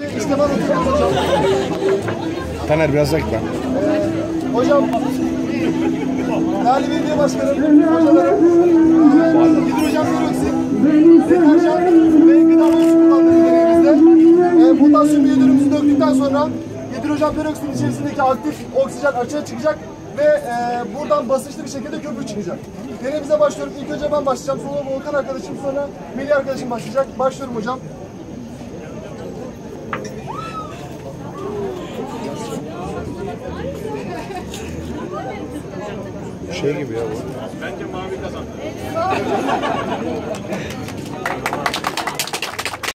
Peki işte ben oturuyorum hocam. Taner biraz dakika. Hocam, değerli belediye başkanım, hocalarım, hidrojen peroksit, deterjan ve gıda boyası kullandık deneyimizde. Potasyum iyodürümüzü döktükten sonra hidrojen peroksit içerisindeki aktif oksijen açığa çıkacak ve buradan basınçlı bir şekilde köpük çıkacak. Deneyimize başlıyorum. İlk önce ben başlayacağım. Sonra Volkan arkadaşım, sonra Melih arkadaşım başlayacak. Başlıyorum hocam. Şey gibi ya bu. Bence mavi kazandı.